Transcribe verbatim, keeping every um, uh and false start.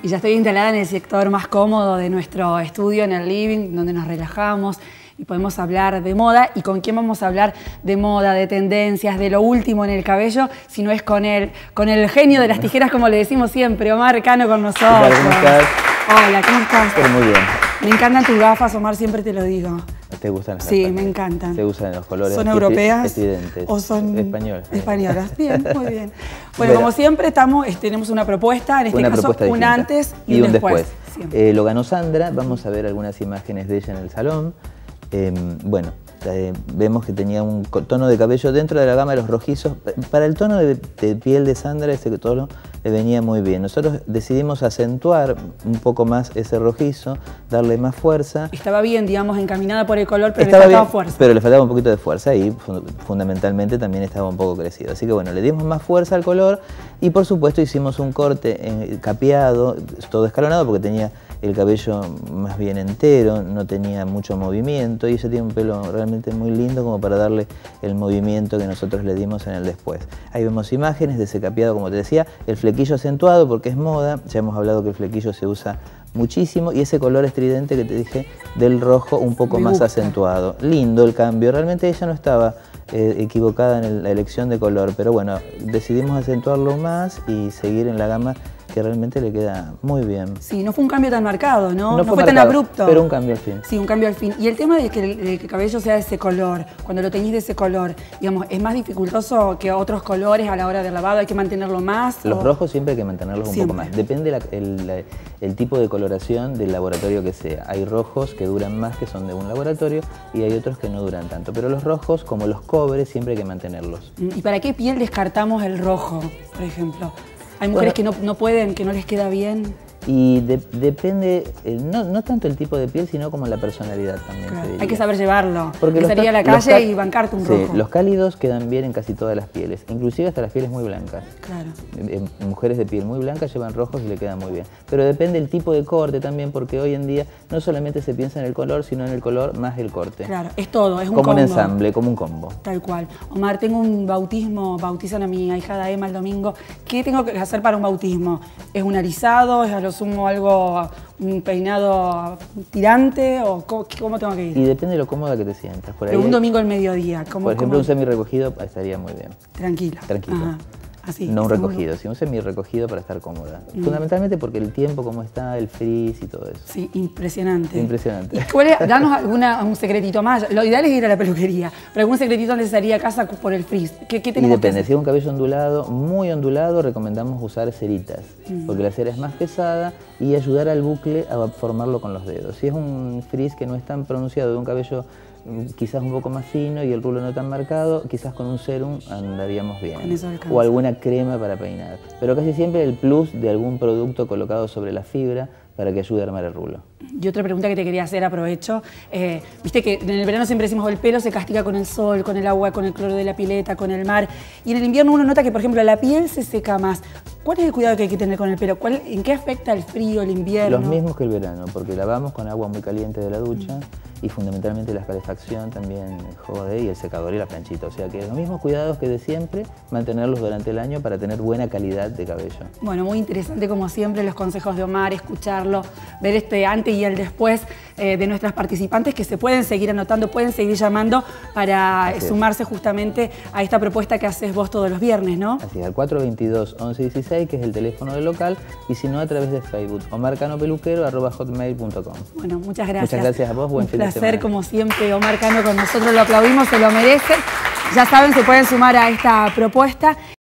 Y ya estoy instalada en el sector más cómodo de nuestro estudio, en el living, donde nos relajamos y podemos hablar de moda. ¿Y con quién vamos a hablar de moda, de tendencias, de lo último en el cabello? Si no es con el, con el genio de las tijeras, como le decimos siempre, Omar Cano con nosotros. Hola, ¿cómo estás? Hola, ¿cómo estás? Pero muy bien. Me encantan tus gafas, Omar, siempre te lo digo. ¿Te gustan las Sí, gafas? me encantan. ¿Te gustan los colores? ¿Son europeas? Estridentes. ¿O son españolas? Españolas, bien, muy bien. Bueno, Bueno, como siempre, estamos, tenemos una propuesta, en este una caso propuesta un distinta. antes y, y un un después. después. Eh, lo ganó Sandra, vamos a ver algunas imágenes de ella en el salón. Eh, bueno, eh, vemos que tenía un tono de cabello dentro de la gama de los rojizos. Para el tono de, de piel de Sandra, ese tono le venía muy bien. Nosotros decidimos acentuar un poco más ese rojizo, darle más fuerza. Estaba bien, digamos, encaminada por el color, pero estaba le faltaba bien, fuerza. Pero le faltaba un poquito de fuerza y fundamentalmente también estaba un poco crecido. Así que bueno, le dimos más fuerza al color y por supuesto hicimos un corte eh, capeado, todo escalonado porque tenía el cabello más bien entero, no tenía mucho movimiento y ella tiene un pelo realmente muy lindo como para darle el movimiento que nosotros le dimos en el después. Ahí vemos imágenes de ese capeado, como te decía, el flequillo acentuado porque es moda, ya hemos hablado que el flequillo se usa muchísimo y ese color estridente que te dije del rojo un poco Me más gusta. acentuado. Lindo el cambio, realmente ella no estaba eh, equivocada en el, la elección de color, pero bueno, decidimos acentuarlo más y seguir en la gama que realmente le queda muy bien. Sí, no fue un cambio tan marcado, ¿no? No, No fue, fue marcado, tan abrupto. pero un cambio al fin. Sí, un cambio al fin. Y el tema de que el, de que el cabello sea de ese color, cuando lo teñís de ese color, digamos, ¿es más dificultoso que otros colores a la hora del lavado? ¿Hay que mantenerlo más? Los o... rojos siempre hay que mantenerlos un Siempre. poco más. Depende la, el, la, el tipo de coloración del laboratorio que sea. Hay rojos que duran más, que son de un laboratorio, y hay otros que no duran tanto. Pero los rojos, como los cobres, siempre hay que mantenerlos. ¿Y para qué piel descartamos el rojo, por ejemplo? Hay mujeres bueno, que no, no pueden, que no les queda bien. Y de, depende, eh, no, no tanto el tipo de piel, sino como la personalidad también. Claro, hay que saber llevarlo. Porque hay que salir a la calle y bancarte un sí, rojo. Los cálidos quedan bien en casi todas las pieles, inclusive hasta las pieles muy blancas. Claro. Eh, mujeres de piel muy blanca llevan rojos y le quedan muy bien. Pero depende el tipo de corte también, porque hoy en día no solamente se piensa en el color, sino en el color más el corte. Claro, es todo, es un como combo. un ensamble, como un combo. Tal cual. Omar, tengo un bautismo, bautizan a mi ahijada Emma el domingo. ¿Qué tengo que hacer para un bautismo? ¿Es un alisado? ¿Es a lo sumo algo, un peinado tirante? ¿O cómo, cómo tengo que ir? Y depende de lo cómoda que te sientas. Por ahí Pero un hay, domingo al mediodía. ¿cómo, por ejemplo, cómo? un semi recogido estaría muy bien. Tranquila. Tranquilo. Ajá. Así, no un seguro. recogido, sino un semi-recogido para estar cómoda. Mm. Fundamentalmente porque el tiempo, cómo está, el frizz y todo eso. Sí, impresionante. Impresionante. ¿Y cuál es, danos alguna, un secretito más? Lo ideal es ir a la peluquería, pero algún secretito donde salía a casa por el frizz. ¿Qué, qué Y tenemos depende, que si es un cabello ondulado, muy ondulado, recomendamos usar ceritas, mm. porque la cera es más pesada y ayudar al bucle a formarlo con los dedos. Si es un frizz que no es tan pronunciado, de un cabello quizás un poco más fino y el rulo no tan marcado, quizás con un serum andaríamos bien. O alguna crema para peinar. Pero casi siempre el plus de algún producto colocado sobre la fibra para que ayude a armar el rulo. Y otra pregunta que te quería hacer, aprovecho. Eh, Viste que en el verano siempre decimos el pelo se castiga con el sol, con el agua, con el cloro de la pileta, con el mar. Y en el invierno uno nota que, por ejemplo, la piel se seca más. ¿Cuál es el cuidado que hay que tener con el pelo? ¿Cuál, ¿En qué afecta el frío, el invierno? Los mismos que el verano, porque lavamos con agua muy caliente de la ducha mm. y fundamentalmente la calefacción también jode y el secador y la planchita. O sea que los mismos cuidados que de siempre, mantenerlos durante el año para tener buena calidad de cabello. Bueno, muy interesante como siempre los consejos de Omar, escucharlo, ver este antes y el después eh, de nuestras participantes que se pueden seguir anotando, pueden seguir llamando para Así sumarse es. justamente a esta propuesta que haces vos todos los viernes, ¿no? Así es, al cuatro veintidós, once dieciséis, que es el teléfono del local, y si no a través de Facebook, Omar Cano Peluquero, arroba hotmail punto com. Bueno, muchas gracias. Muchas gracias a vos, buen Un fin de semana. Un placer como siempre, Omar Cano con nosotros, lo aplaudimos, se lo merece. Ya saben, se pueden sumar a esta propuesta.